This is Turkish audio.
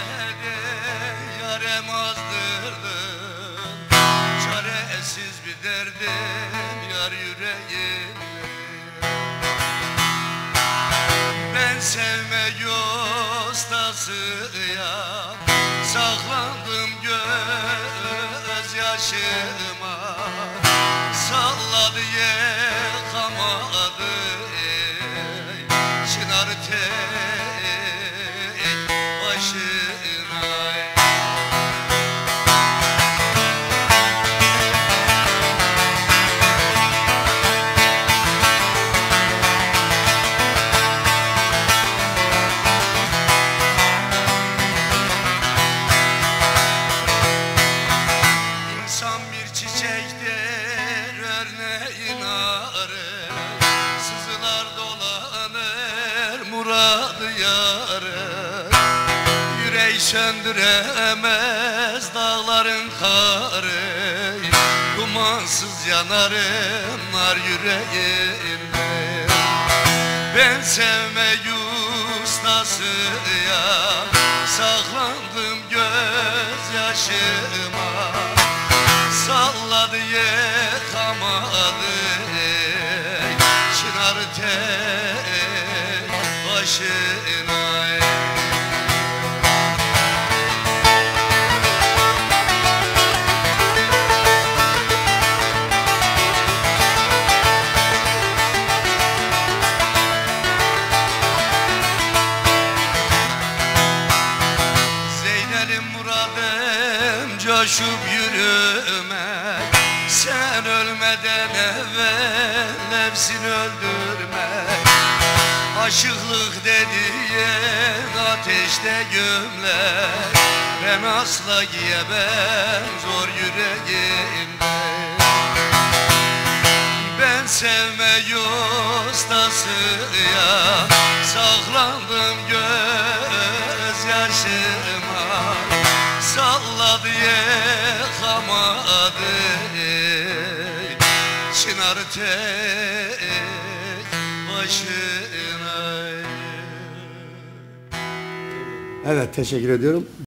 de yarem azdırdın. Çaresiz bir derdim yar yüreğimde. Ben sevme yostasıya saklandım gözyaşıma. Salladı yıkamadı çınar tek başına. İnsan bir çiçektir örneğin arı, sızılar dolanır muradı yarı. Yüreği söndüremez dağların karı, dumansız yanarım nar yüreğimde. Ben sevme ustasıya saklandım gözyaşıma. Salladı yıkamadı çınar tek başına. Zeynelim muradım coşup yürümek, sen ölmeden evvel nefsini öldürmek. Aşıklık dediğin ateşte gömlek, ben asla giyemem zor yüreğimde. Ben sevme yostasıya saklandım gözyaşıma. Salladı yıkamadı çınar tek başına. Evet, teşekkür ediyorum.